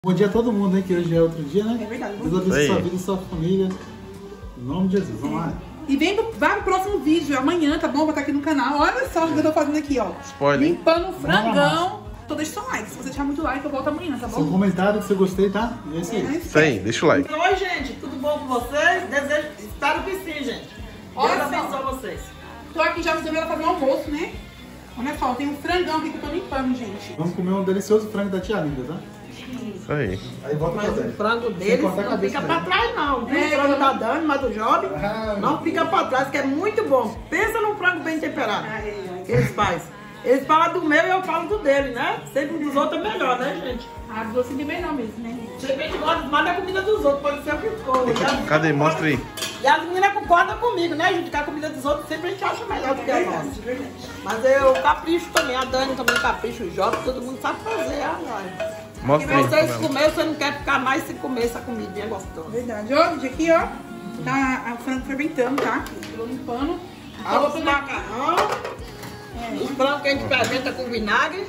Bom dia a todo mundo, hein? Que hoje é outro dia, né? É verdade. Deus abençoe sua vida e sua família. Em nome de Jesus, vamos lá. E vai pro próximo vídeo, amanhã, tá bom? Vou estar aqui no canal. Olha só o que eu tô fazendo aqui, ó. Spoiler. Limpando o frangão. Então deixa seu like. Se você deixar muito like, eu volto amanhã, tá bom? Seu comentário, se eu gostei, tá? E é isso aí. Isso aí, deixa o like. Oi, gente, tudo bom com vocês? Espero que sim, gente. Olha Deus só. abençoe vocês. Tô aqui já resolvendo fazer o almoço, né? Olha só, tem um frangão aqui que eu tô limpando, gente. Vamos comer um delicioso frango da tia Linda, tá? Isso aí. Aí volta pra Mas o dentro. frango Sem deles cortar a não cabeça fica pra dele. trás, não. Viu? É, O frango da Dani, mas do Job, Ah, não fica pra trás, que é muito bom. Pensa num frango bem temperado que eles fazem. Eles falam do meu e eu falo do dele, né? Sempre dos outros é melhor, né, gente? Ah, você de bem não mesmo, né? Sempre a gente gosta mais da comida dos outros, pode ser o que for. Cadê? Mostra aí. E as meninas concordam comigo, né, gente? Que a comida dos outros sempre a gente acha melhor do que a nossa. Verdade. Mas eu capricho também, a Dani também capricha, o Jota, todo mundo sabe fazer, nós. Se Mostra aí. vocês comerem, você não quer ficar mais se comer essa comidinha gostosa. Verdade. Ó, gente, aqui, ó. Tá o frango fermentando, tá? Tô limpando. Os macarrão, os frangos que a gente fermenta com vinagre,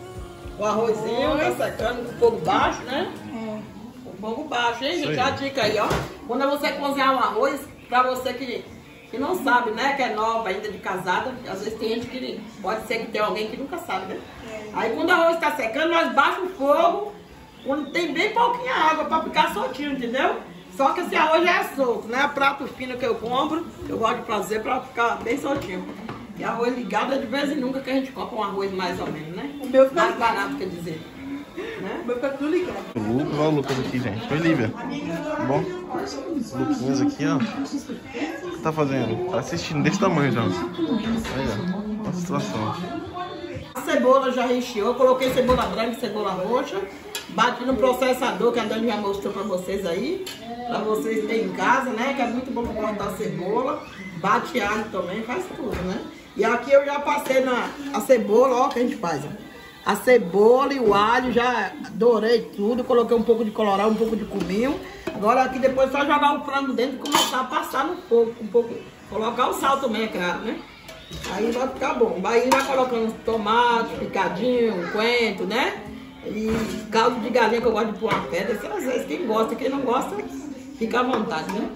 o arrozinho, tá secando com fogo baixo, né? Com fogo baixo, hein, gente? Isso A aí. dica aí, ó. Quando você cozinhar um arroz, pra você que não sabe, né? Que é nova ainda de casada, às vezes tem gente que pode ser que tem alguém que nunca sabe, né? Aí quando o arroz tá secando, nós baixamos o fogo, quando tem bem pouquinha água pra ficar soltinho, entendeu? Só que esse arroz já é solto, né? Prato fino que eu compro, eu gosto de fazer pra ficar bem soltinho. E arroz ligado é de vez em nunca que a gente compra um arroz mais ou menos, né? O meu fica Mais barato, quer dizer. Né? O meu fica tudo ligado. O Lucas, olha o Lucas aqui, gente. Oi, Lívia. Tá bom? Luquinhas aqui, ó. O que tá fazendo? Tá assistindo desse tamanho já. Olha, olha a situação. A cebola já recheou, eu coloquei cebola branca e cebola roxa. Bati no processador que a Dani já mostrou pra vocês aí. Pra vocês terem em casa, né? Que é muito bom pra cortar a cebola. Bate alho também, faz tudo, né? E aqui eu já passei a cebola, ó, que a gente faz, ó. A cebola e o alho, já dourei tudo, coloquei um pouco de colorau, um pouco de cominho. Agora aqui depois é só jogar o frango dentro e começar a passar no fogo, um pouco. Colocar o sal também, é claro, né? Aí vai ficar bom. Aí vai colocando tomate, picadinho, coentro, né? E caldo de galinha que eu gosto de pôr uma pedra. Às vezes quem gosta, quem não gosta, fica à vontade, né?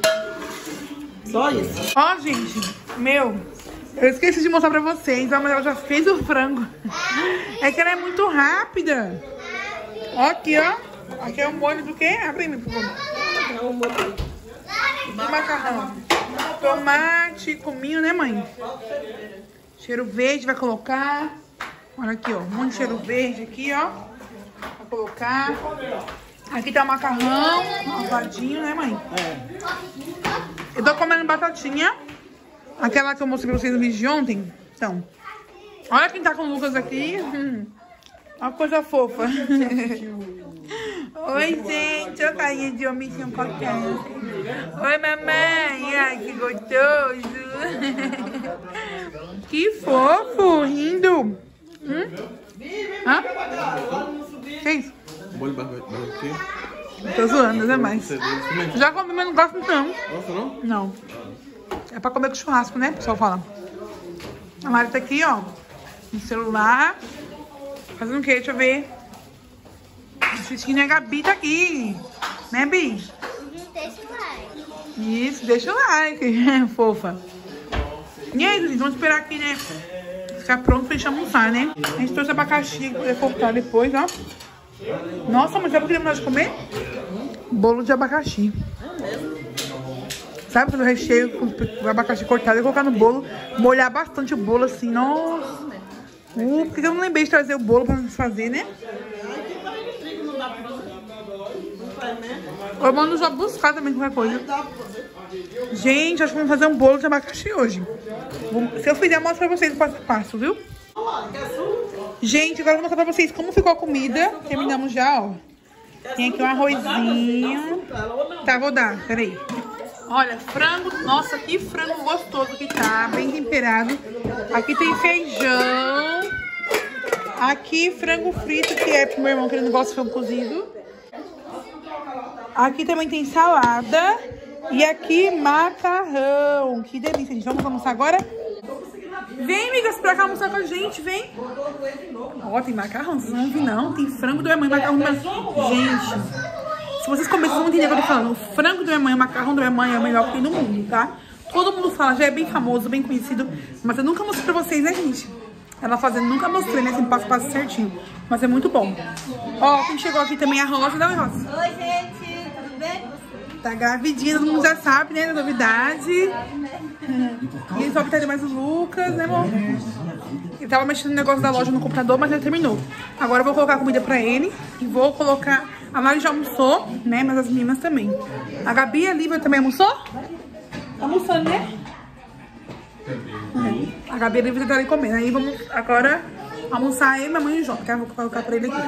Só isso. Ó, gente, eu esqueci de mostrar pra vocês, ó, mas ela já fez o frango. É que ela é muito rápida. Ó, aqui, ó. Aqui é o molho do quê? Abre aí, por favor. E macarrão. Tomate, cominho, né, mãe? Cheiro verde vai colocar. Olha aqui, ó. Um monte de cheiro verde aqui, ó. Vai colocar. Aqui tá o macarrão, lavadinho, né, mãe? Eu tô comendo batatinha. Aquela que eu mostrei pra vocês no vídeo de ontem. Então, olha quem tá com o Lucas aqui. Uma coisa fofa. Oi, gente. Olha a carinha de homenzinho coquinho. Oi, mamãe. Ai, que gostoso. Que fofo, rindo. Hã? Que isso? Molho barbecue. Tô zoando, não é mais. Já comi, mas não gosto não. Nossa, não? Não. É pra comer com churrasco, né? O pessoal fala. A Mari tá aqui, ó. No celular. Fazendo o quê? Deixa eu ver. Assistindo a Gabi tá aqui. Né, Bi? Deixa o like. Isso, deixa o like. Fofa. E aí, Luiz, vamos esperar aqui, né? Ficar pronto pra gente almoçar, né? A gente trouxe abacaxi pra poder cortar depois, ó. Nossa, mas sabe o que terminou de comer? Bolo de abacaxi. Sabe quando eu recheio com o abacaxi cortado e colocar no bolo, molhar bastante o bolo assim, nossa. Por que eu não lembrei de trazer o bolo pra fazer, né? Eu mando já buscar também qualquer coisa. Gente, acho que vamos fazer um bolo de abacaxi hoje. Se eu fizer, eu mostro pra vocês o passo a passo, viu? Gente, agora eu vou mostrar pra vocês como ficou a comida. Terminamos já, ó. Tem aqui um arrozinho. Tá, vou dar, peraí. Olha, frango. Nossa, que frango gostoso que tá. Bem temperado. Aqui tem feijão. Aqui frango frito, que é pro meu irmão que ele não gosta de frango cozido. Aqui também tem salada. E aqui macarrão. Que delícia, gente. Vamos almoçar agora? Vem, amigas, pra cá almoçar com a gente, vem. Ó, tem macarrão, vocês não vão vir não. Tem frango do minha mãe, macarrão do minha mãe. Gente, se vocês comerem, vocês vão entender o que eu tô falando. O frango do minha mãe, o macarrão do minha mãe é o melhor que tem no mundo, tá? Todo mundo fala, já é bem famoso, bem conhecido. Mas eu nunca mostrei pra vocês, né, gente? Ela fazendo, nunca mostrei, né? Assim, passo a passo certinho. Mas é muito bom. Ó, quem chegou aqui também é a Rosa. Dá oi, Rosa. Oi, gente, tudo bem? Tá gravidinha, todo mundo já sabe, né? Da novidade. E só que tá mais o Lucas, né, amor? Ele tava mexendo no negócio da loja no computador, mas já terminou. Agora eu vou colocar comida pra ele. E vou colocar... A Mari já almoçou, né? Mas as meninas também. A Gabi e a Lívia também almoçou? Tá almoçando, né? A Gabi e a Lívia tá ali comendo. Aí vamos agora almoçar eu, minha mãe e o João. Que eu vou colocar pra ele aqui.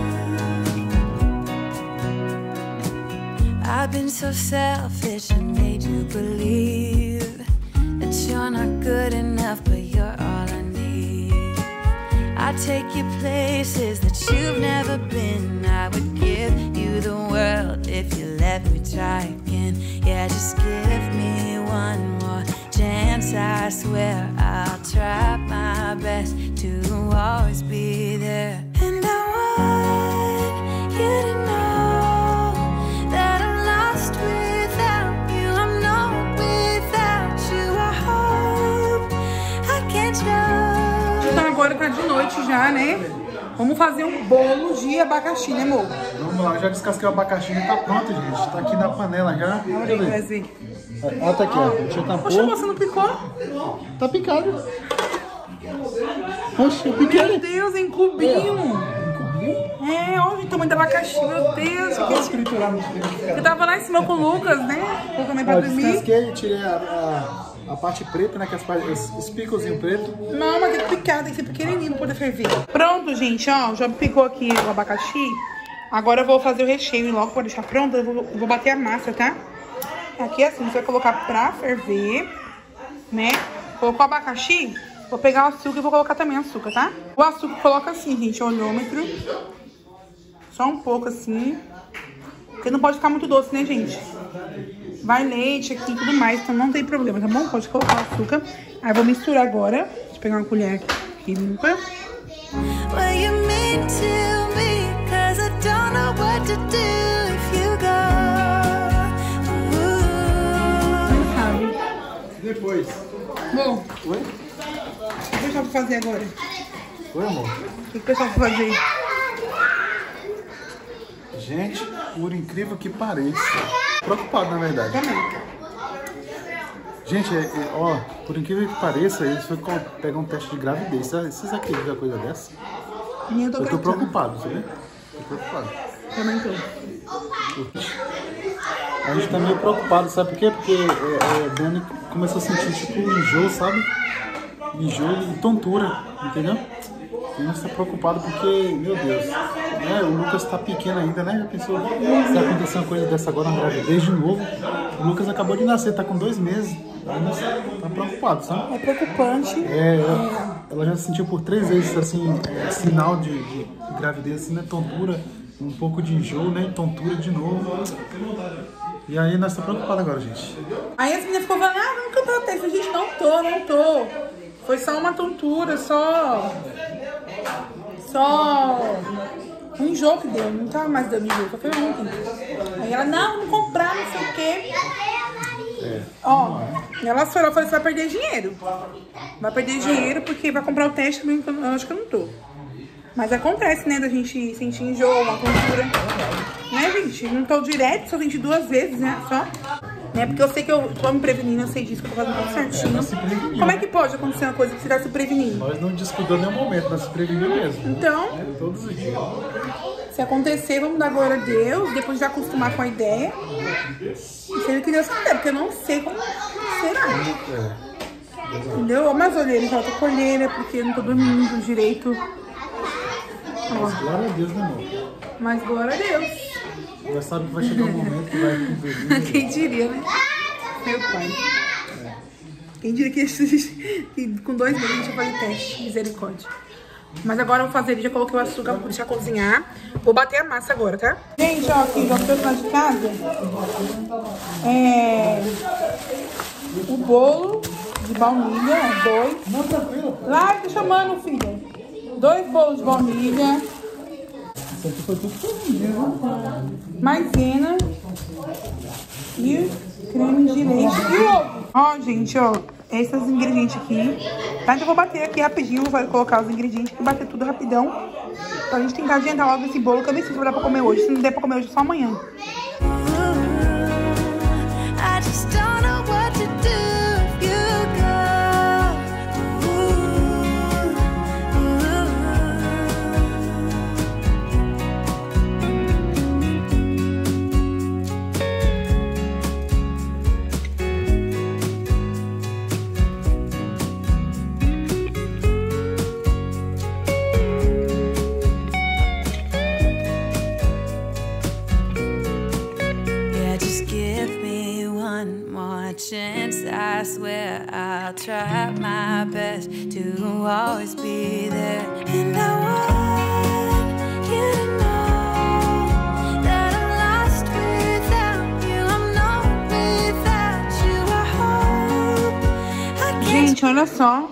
I've been so selfish and made you believe that you're not good enough, but you're all I need. I take you places that you've never been. I would give you the world if you let me try again. Yeah, just give me one more chance. I swear I'll try my best to always be there. And I want you to know that I'm lost without you. I'm not without you. I hope I can show. Então agora tá de noite já, né? Vamos fazer um bolo de abacaxi, né, amor? Vamos lá, eu já descasquei o abacaxi, tá pronto, gente. Tá aqui na panela já. Olha aí, Wesley. Ó, tá aqui, ó. Deixa eu tampar. Poxa, você não picou? Tá picado. Poxa, eu piquei. Meu Deus, em cubinho. É, olha o tamanho do abacaxi, meu Deus. Tá escrito lá no livro. Eu tava lá em cima com o Lucas, né? Eu também pra Ó, dormir. descasquei e tirei a parte preta, né? Que os picozinhos pretos. Não, mas tem que picar, tem que ser pequenininho pra poder ferver. Pronto, gente, ó. Já picou aqui o abacaxi. Agora eu vou fazer o recheio e logo pra deixar pronto. Eu vou bater a massa, tá? Aqui assim, você vai colocar pra ferver, né? Colocou o abacaxi, vou pegar o açúcar e vou colocar também açúcar, tá? O açúcar coloca assim, gente, olhômetro. Só um pouco assim. Porque não pode ficar muito doce, né, gente? Vai leite aqui e tudo mais, então não tem problema, tá bom? Pode colocar o açúcar. Aí eu vou misturar agora. Deixa eu pegar uma colher aqui limpa. Well, you mean to me, 'cause I don't know what to do if you go. Depois. Bom, Oi? o que o pessoal vai fazer agora? Oi, amor. O que o pessoal vai fazer? Gente, por incrível que pareça. Preocupado, na verdade. Também. Gente, ó, por incrível que pareça, eles foram pegar um teste de gravidez. Vocês acreditam em coisa dessa? Eu Eu tô preocupado, sabe? Tô preocupado. Também tô. A gente tá meio preocupado, sabe por quê? Porque a Dani começou a sentir tipo enjoo, sabe? Enjoo e tontura, entendeu? E a gente tá preocupado porque, meu Deus, né? O Lucas tá pequeno ainda, né? Já pensou se acontecer uma coisa dessa agora na gravidez de novo? O Lucas acabou de nascer, tá com 2 meses. Aí nós tá preocupado, sabe? É preocupante. Ela já sentiu por 3 vezes, assim, sinal de gravidez, assim, né? Tontura, um pouco de enjoo, né? Tontura de novo. E aí nós estamos preocupados agora, gente. Aí as meninas ficam falando, nunca tô até. Eu falei, gente, não tô. Foi só uma tontura, só um enjoo que deu. Não tava mais dando enjoo, foi ontem. Aí ela, não, vamos comprar, não sei o quê. Ó, ela falou, você vai perder dinheiro. Vai perder dinheiro porque vai comprar o teste também, eu acho que eu não tô. Mas acontece, né, da gente sentir enjoo, uma tontura. Né, gente? Não tô direto, só senti 2 vezes, né, só. Né, porque eu sei que eu tô me prevenindo, eu sei disso, que eu tô fazendo tudo certinho. Como é que pode acontecer uma coisa que você tá se prevenindo? Nós não descuidamos em nenhum momento, nós se prevenimos mesmo. Então, Todos os dias. se acontecer, vamos dar glória a Deus, depois de acostumar com a ideia. E sendo que Deus quiser, porque eu não sei como será. Entendeu? Ó, mas olheira, falta colheira, porque eu não tô dormindo direito. Mas glória a Deus, né, amor? Mas glória a Deus. Já sabe que vai chegar um momento que vai conviver. Quem diria, né? Meu pai. Quem diria que com 2 meses a gente vai fazer teste. Misericórdia. Mas agora eu vou fazer, já coloquei o açúcar, vou deixar cozinhar. Vou bater a massa agora, tá? Gente, ó, aqui, já que eu de casa. O bolo de baunilha, 2. Não, tranquilo. Lá, tá chamando, filha. 2 bolos de baunilha. Isso aqui foi tudo comigo. Maisena. E creme de leite e ovo. Ó, gente, ó. Esses ingredientes aqui. Tá? Então eu vou bater aqui rapidinho. Vou colocar os ingredientes e bater tudo rapidão. Pra gente tentar adiantar logo esse bolo, que eu nem sei se vai dar pra comer hoje. Se não der pra comer hoje, só amanhã. I just don't know what to do if you go. Yeah, just give me one more chance. I swear I'll try my best to always be there. And I want you to know that I'm lost without you. I'm known without you. I hope I can't. Gente, olha só.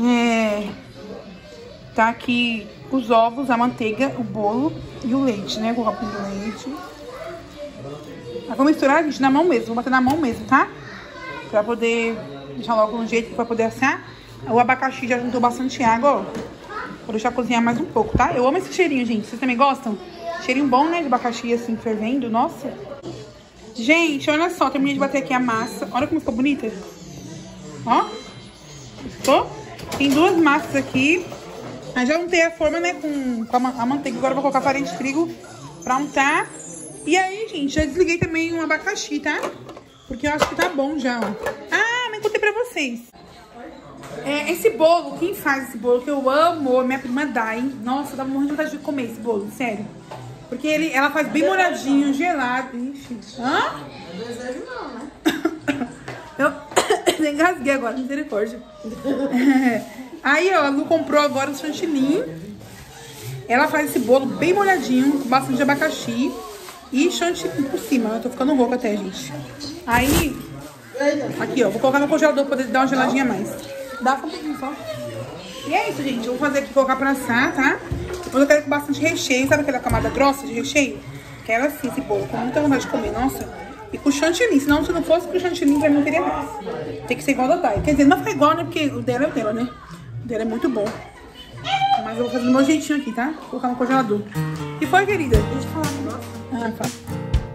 Tá aqui os ovos, a manteiga, o bolo e o leite, né? Com o copinho de leite. Eu vou misturar, gente, na mão mesmo. Vou bater na mão mesmo, tá? Pra poder deixar logo no jeito que vai poder assar. O abacaxi já juntou bastante água, ó. Vou deixar cozinhar mais um pouco, tá? Eu amo esse cheirinho, gente. Vocês também gostam? Cheirinho bom, né? De abacaxi, assim, fervendo. Nossa. Gente, olha só. Terminei de bater aqui a massa. Olha como ficou bonita. Ó. Ficou? Tem 2 massas aqui. Aí já untei a forma, né? Com a manteiga. Agora eu vou colocar farinha de trigo pra untar. E aí, gente, já desliguei também um abacaxi, tá? Porque eu acho que tá bom já, ó. Ah, mas contei pra vocês. Esse bolo, quem faz esse bolo, que eu amo, minha prima Dai. Nossa, dá morrendo de vontade de comer esse bolo, sério. Porque ela faz bem molhadinho, gelado. Ixi. Hã? Não desejo não, né? Eu engasguei agora, misericórdia. Aí, ó, a Lu comprou agora o chantilly. Ela faz esse bolo bem molhadinho, com bastante abacaxi e chantilly por cima. Eu tô ficando rouca até, gente. Aí, aqui, ó, vou colocar no congelador pra poder dar uma geladinha a mais. Dá só um pouquinho só. E é isso, gente. Eu vou fazer aqui, colocar pra assar, tá? Depois eu quero com bastante recheio. Sabe aquela camada grossa de recheio? Quero assim esse bolo, com muita vontade de comer, nossa. E com chantilly, senão se não fosse com chantilly, pra mim não teria mais. Tem que ser igual da Dai. Quer dizer, não fica igual, né? Porque o dela é o dela, né? O dela é muito bom. Mas eu vou fazer do meu jeitinho aqui, tá? Vou colocar no congelador. E foi, querida? Deixa eu falar um negócio. Ah, tá.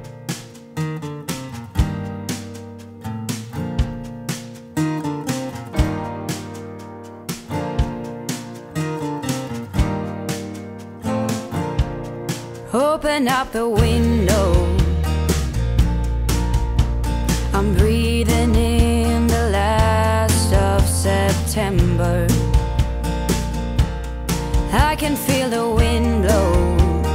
Open up the window. I'm breathing in the last of September. I can feel the wind blow,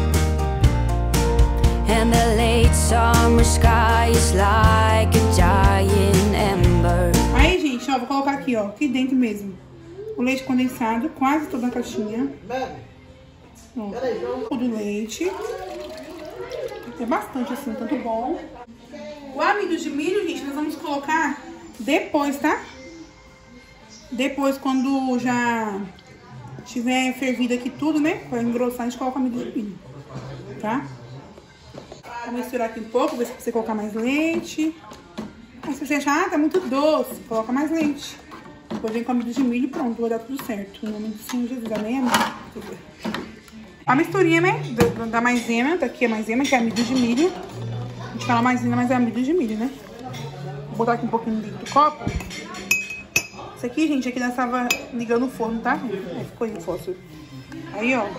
and the late summer sky is like a giant ember. Aí, gente, ó, vou colocar aqui, ó, aqui dentro mesmo. O leite condensado, quase toda a caixinha. Ó, o do leite. É bastante assim, tanto bom. O amido de milho, gente, nós vamos colocar depois, tá? Depois, quando já tiver fervido aqui tudo, né? Pra engrossar, a gente coloca o amido de milho, tá? Vou misturar aqui um pouco, ver se você colocar mais leite. Aí se você achar, tá muito doce, coloca mais leite. Depois vem com amido de milho e pronto, vai dar tudo certo. Em nome do Senhor Jesus, amém? A misturinha, né, da maisena, daqui a maisena, que é amido de milho. A gente fala maisena, mas é amido de milho, né? Vou botar aqui um pouquinho dentro do copo. Isso aqui, gente, aqui nós estava ligando o forno, tá? Aí ficou aí o fósforo. Aí, ó.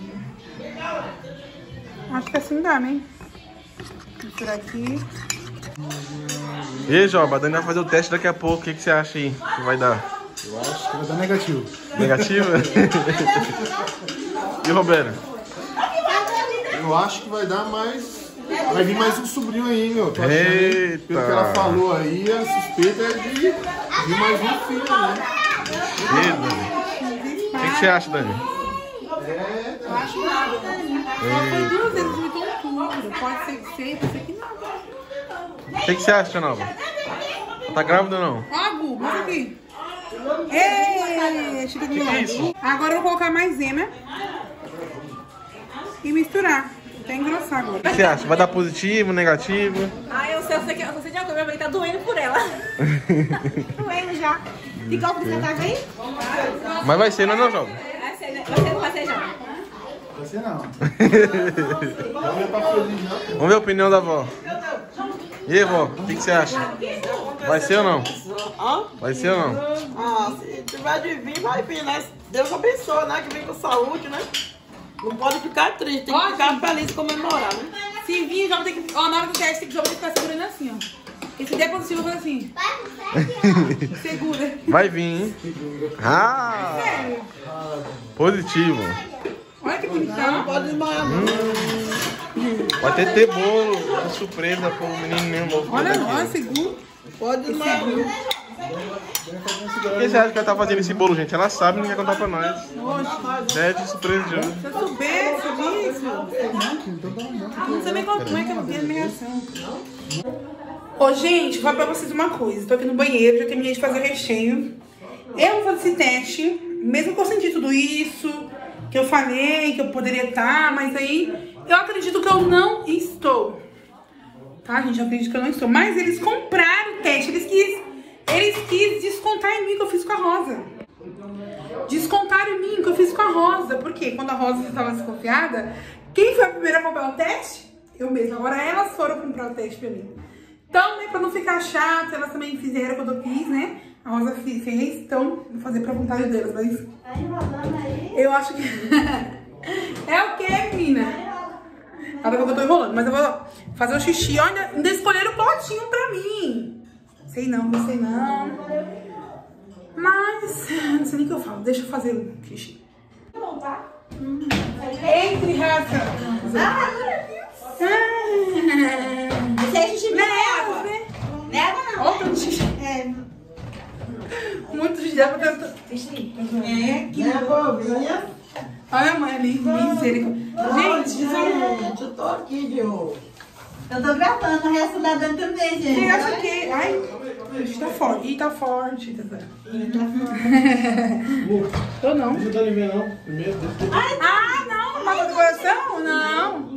Acho que assim dá, né? Misturar aqui. E aí, Joba, a Dani vai fazer o teste daqui a pouco. O que você acha aí que vai dar? Eu acho que vai dar negativo. Negativo? E o Roberto? Eu acho que vai dar mais... Vai vir mais um sobrinho aí, meu. Tô achando, Eita. pelo que ela falou aí, a suspeita é de vir mais um filho, né? E aí, Dani? O que você acha, Dani? Eu acho nada. Só foi 2 vezes de tontura. Pode ser que seja, pode ser que não. O que você acha, Tia Nova? Tá grávida ou não? Ó, Gu, mostra aqui. Ei, agora eu vou colocar maisena e misturar. Até engrossar agora. O que você acha? Vai dar positivo, negativo? Ah, eu sei de uma coisa. Minha mãe tá doendo por ela. Doendo já. E qual que você tá aí? Mas vai ser, não é não, João? Vai ser, né? Vai ser já. Você não. Vamos ver a opinião da avó. E aí, vó, o que você acha? Vai ser ou não? Vai ser ou não? Ah, se tiver de vir, vai vir, né? Deus abençoe, né? Que vem com saúde, né? Não pode ficar triste, tem que ficar feliz e comemorar, né? Se vir, já tem que. Ó, na hora do teste, tem que ficar segurando assim, ó. E se der positivo, eu vou assim. Segura. Vai vir, hein? Ah! Sério. Positivo. Olha que bonitão. Pode desmaiar, não. Vai ter bolo de surpresa pro menino mesmo. Olha lá, segura. Pode desmaiar, não. Por que você acha que ela tá fazendo esse bolo, gente? Ela sabe, não quer contar pra nós. Já é de surpresa de hoje. Se eu soubesse disso. Não sei nem como é que eu vi a minha reação. Ô, gente, vou falar pra vocês uma coisa. Tô aqui no banheiro, já terminei de fazer o recheio. Eu vou fazer esse teste, mesmo que eu senti tudo isso, que eu falei, que eu poderia estar, mas aí eu acredito que eu não estou. Tá, gente? Eu acredito que eu não estou. Mas eles compraram o teste, eles quis descontar em mim que eu fiz com a Rosa. Descontaram em mim que eu fiz com a Rosa. Por quê? Quando a Rosa estava desconfiada, quem foi a primeira a comprar o teste? Eu mesma. Agora elas foram comprar o teste pra mim. Então, né, pra não ficar chato, elas também fizeram quando eu quis, né? A Rosa fez, então vou fazer pra vontade delas, mas... Eu acho que... É o quê, menina? Agora que eu tô enrolando, mas eu vou fazer o xixi. Olha, ainda escolheram o potinho pra mim. Sei não. Mas, não sei nem o que eu falo. Deixa eu fazer o xixi. Entre, raça. Esse aí xixi não é água. Não é água, não. Outro xixi. Muito xixi. Dá pra tentar. Que bovinha. Olha a mãe ali. Misericórdia. Gente, eu tô aqui, viu? Eu tô gravando, o resto da dando também, gente. você acha que... Ai, o xixi tá forte. Ih, tá forte. Tô não. Deixa eu ver, não. Primeiro, Ah, não. Mata do coração? Não.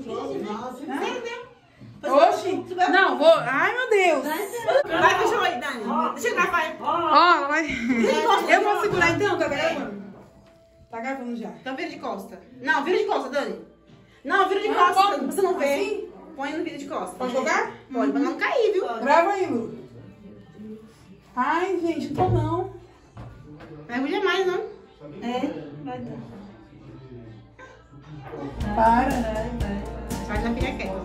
Oxi. Não, vou... Ai, meu Deus. Vai, deixa eu aí, Dani. Deixa eu gravar aí. Ó, ela vai... Eu vou segurar então, tá gravando? Tá gravando já. Então vira de costa. Não, vira de costa, Dani. Não, vira de costa. Você não vê. Assim? Põe no vídeo de costa. Pode jogar? Pode, pra não cair, viu? Grava aí, Lu. Ai, gente, não tô não. Mergulha mais, não? Vai dar. Para. Só já fica quieta.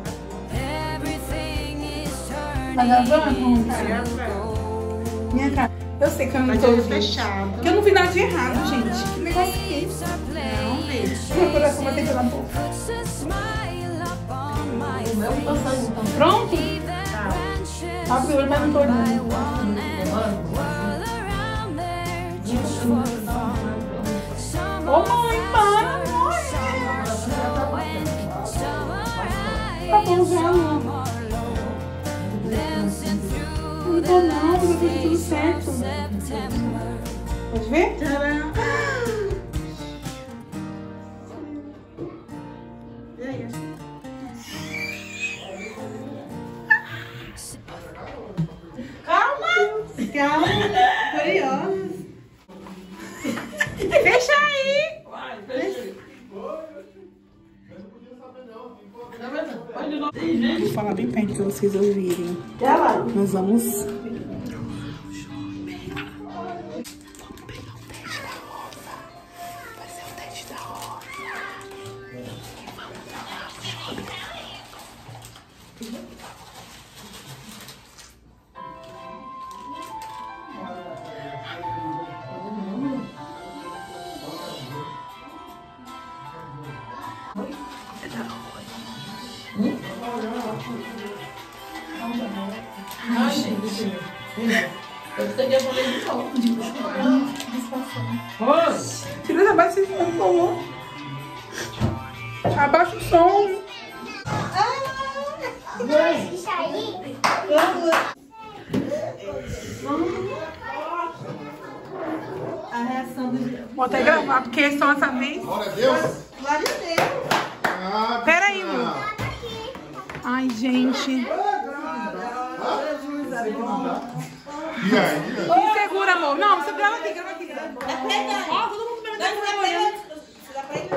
Tá gravando? Minha cara. Eu sei que eu não Mas tô olho gente. fechado. Que eu não vi nada de errado, gente. Que negócio que é isso? Não, vejo. Meu coração vai ter pela boca. Pronto? Tá. Abre o olho, mas não tô olhando. Ô mãe, para, amor. Tá bom já, amor. Não tô não, porque tá tudo certo. Pode ver? Tcharam. E aí? Calma, curiosa. Fecha aí. Vou falar bem perto pra vocês ouvirem. Nós vamos... Tira essa baixa, por favor. Abaixa o som. Vou até gravar, porque é só essa vez. Glória a Deus. Glória a Deus. Ah, Pera aí, Lu. Ai, gente. e aí? Me segura, amor. Não, você grava aqui, grava aqui. Ó, todo mundo Dá pra olhando. ele.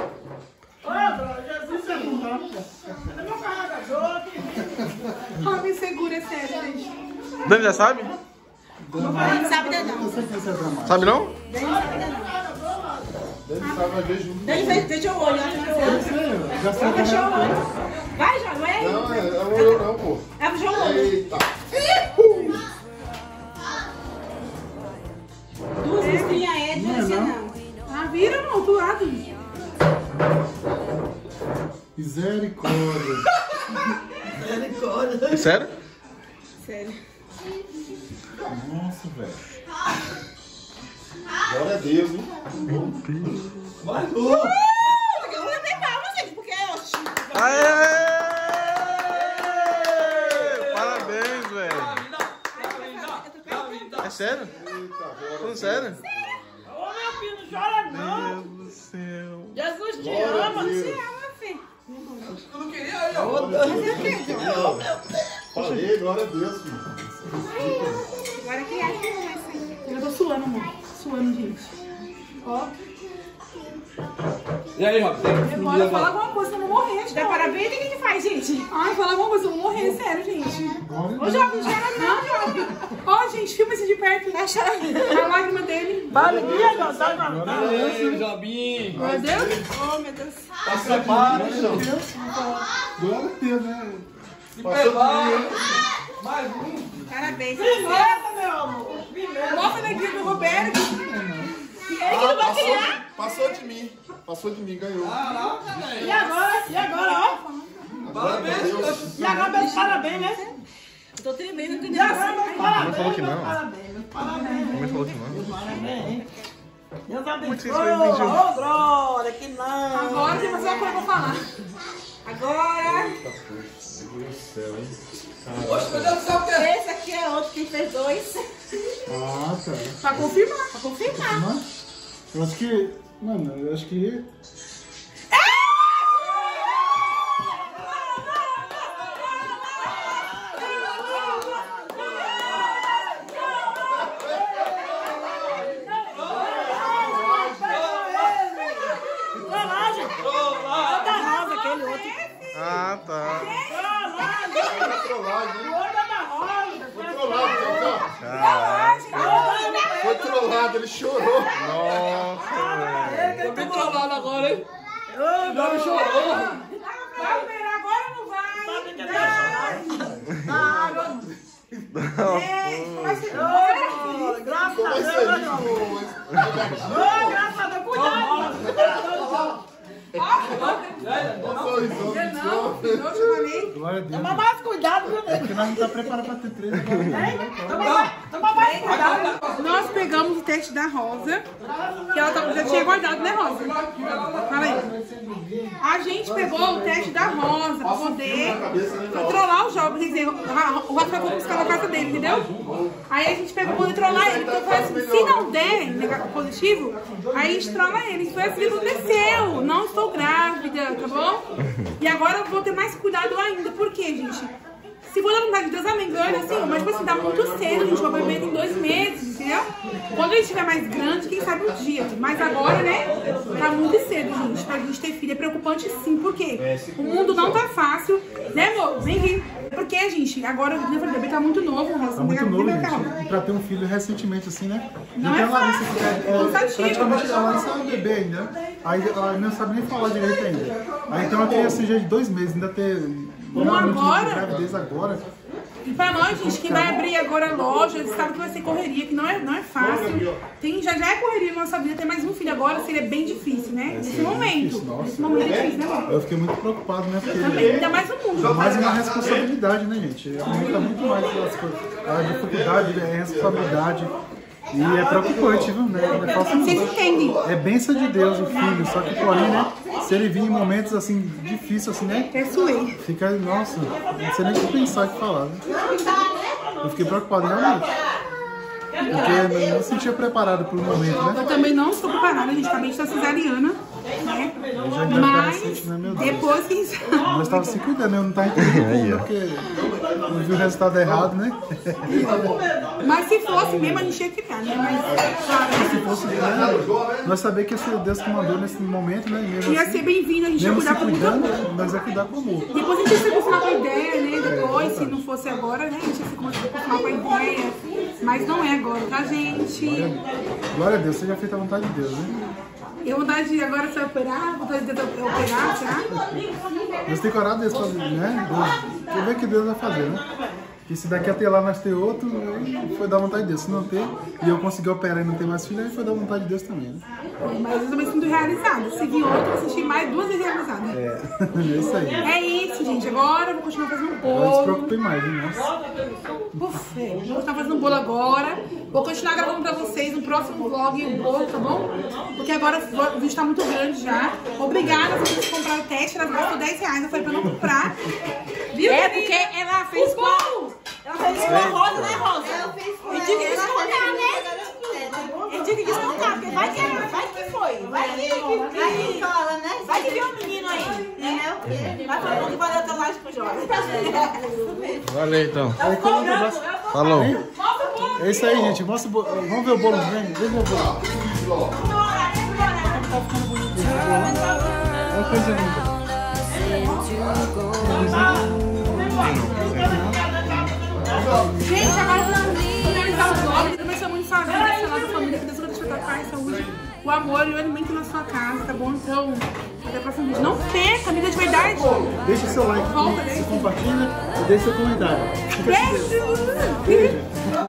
Ai, me segura, é sério, gente. Dani já sabe? Não sabe ainda não. Eu sei que você é dramático. Sabe não? Deve estar vai ver junto. Deixa eu olhar. Já sei que é. Vai, João, vai aí. Não, é o eu não, pô. É o João. Eita. Duas espinhas é, não. Ah, vira no outro lado. Misericórdia. É sério? Sério. Nossa, velho. Glória a Deus, hein? Eu vou ter palmas, gente, porque é oxi. Aê! Parabéns, velho. É sério? Falando sério? Ô, meu filho, não chora não. Meu Deus do céu. Jesus te Glória a ama. Deus. Te ama, filho. Falei, glória a Deus, filho. Agora que acha que não vai sair. Eu tô suando, amor. Suando, gente. Ó. E aí, Robson? Bora falar alguma coisa pra eu não morrer, gente. Dá parabéns, o que a gente faz, gente? Ai, fala alguma coisa, eu vou morrer, sério, gente. Ô, Jovem, não chora não, Jovem. Ó, gente, filma esse de perto. Tá chorando. A lágrima dele. Ei, Jobim! Meu Deus. Oh, meu Deus. Tá separa, Glória a Deus, né? se prepara! Mais um! Parabéns. Mostra daqui do Roberto. Passou de mim. Passou de mim, ganhou. Caraca, velho! E agora, ó. Parabéns, Deus! E agora, meus parabéns, né? Eu tô tremendo, que E agora, meus A parabéns. mãe falou que não. Parabéns, meus A parabéns. mãe falou que não. Parabéns. Deus Muito abençoe. isso aí, entendi. Ô, glória, que não. Agora tem mais uma coisa pra falar. Agora, Meu Deus do céu, hein? Poxa, meu Deus do céu, o quê? esse aqui é outro que fez dois. Ah, cara. Pra confirmar. Pra confirmar. Mas, eu acho que... Mano, eu acho que... Ah, tá. Foi trollagem, hein? Foi trollado, Caraca. foi trollado, ele chorou. Nossa, velho. Tô bem trollado agora, hein? Não chorou! Vai ver, agora não vai. Graças Ficou a mais Deus, feliz meu com graças a Deus, cuidado. Glória a Deus. Toma mais cuidado, meu Deus. Porque nós não estamos preparados para ter 3 agora. Toma mais cuidado. Nós pegamos o teste da Rosa, que ela já tinha guardado, né, Rosa? Fala aí. A gente pegou o teste da Rosa pra poder controlar os jogos. Quer dizer, o Rafael foi buscar na casa dele, entendeu? Aí a gente pegou pra poder trollar ele. Então eu falei assim, se não der positivo, aí a gente trola ele. Foi assim que aconteceu. Não estou grávida, tá bom? E agora eu vou ter mais cuidado ainda. Por quê, gente? Se for da vontade de Deus, ela me engana, assim, mas tipo assim, tá muito cedo, a gente vai beber em 2 meses, entendeu? Quando a gente estiver mais grande, quem sabe um dia. Mas agora, né, tá muito cedo, gente, pra gente ter filho. É preocupante sim, por quê? O mundo não tá fácil, né, amor? Vem vir. Porque, gente, agora o bebê tá muito novo, né? Tá muito novo, gente. E pra ter um filho recentemente assim, né? Não tem é a Larissa, fácil, que é cansativo. praticamente a Larissa é um bebê ainda. Aí ela não sabe nem falar direito ainda. Aí tem uma criança já de 2 meses, ainda ter uma noite agora? de gravidez agora. E pra nós, gente, que vai abrir agora a loja, eles sabem que vai ser correria, que não é fácil. Já é correria na nossa vida, ter mais um filho agora seria bem difícil, né? Nesse momento. Nesse momento é difícil, né, amor? Eu fiquei muito preocupado, né? Porque Também, ainda mais o mundo. mais uma responsabilidade, né, gente? Aumenta muito mais as coisas. A dificuldade, a responsabilidade. E é preocupante, viu? Né? Não é fácil não. Vocês entendem? É bênção de Deus o filho, só que porém, né? Se ele vir em momentos assim, difíceis, assim, né? É suei. Fica, nossa, não sei nem o que pensar, o que falar, né? Eu fiquei preocupado realmente. Porque eu não me sentia preparado pelo momento, né? Eu também não estou preparada, gente. Acabei de estar cesariana, né? Eu já Mas né, meu Deus. depois quem sabe. Nós estávamos se cuidando, eu não estava entendendo porque eu vi o resultado errado, né? Mas se fosse mesmo, a gente ia ficar, né? Mas, claro, Se fosse, né? Nós sabemos que esse Deus que mandou nesse momento, né? Mesmo ia assim, ser bem-vindo, a gente ia mesmo se cuidar com muito amor. cuidando, nós ia cuidar com amor. Depois a gente ia se acostumar com a ideia, né? Depois, se não fosse agora, né? A gente ia se acostumar com a ideia. Mas não é agora, tá, gente? Glória a Deus, seja feita a vontade de Deus, né? E a vontade de agora se operar, vontade de Deus operar, será? Deus tem que orar a Deus fazer, né? Deixa eu ver o que Deus vai fazer, né? E se daqui até lá nós ter outro, aí foi da vontade de Deus. Se não ter, e eu conseguir operar e não ter mais filho, aí foi da vontade de Deus também, né? Mas eu também sinto realizada. Se vir outro, eu vou assistir mais 2 vezes realizada. É isso aí. É isso, gente. Agora eu vou continuar fazendo Agora não se bolo. preocupe mais, hein? Nossa. Vou continuar fazendo bolo agora. Vou continuar gravando pra vocês no próximo vlog o bolo, tá bom? Porque agora o vídeo tá muito grande já. Obrigada por vocês compraram o teste. Ela gastou R$10. Eu falei pra não comprar. Viu? É porque ela fez com a... Ela fez com a Rosa, né, Rosa? Eu fiz com a Rosa. E descontar, né? Eu tive que descontar, porque vai que foi. Vai que cola, né? Vai que viu um menino aí. Entendeu? Vai falar que vai dar teu laje pro Jorge. Valeu, então. Aí, como que eu gosto? Falou. É isso aí, gente. Mostra o bolo. Vamos ver o bolo, vem. Vem ver o bolo. Olha a coisa linda. Gente, agora vamos finalizar o vlog. Começamos muito a vida, a nossa família, que Deus vai deixar a paz, saúde, o amor e o alimento na sua casa, tá bom? Então, até o próximo vídeo. Não perca, amiga de verdade. Deixa seu like, Volta, se compartilha e deixa seu comentário. Fica com Deus. Beijo! Beijo.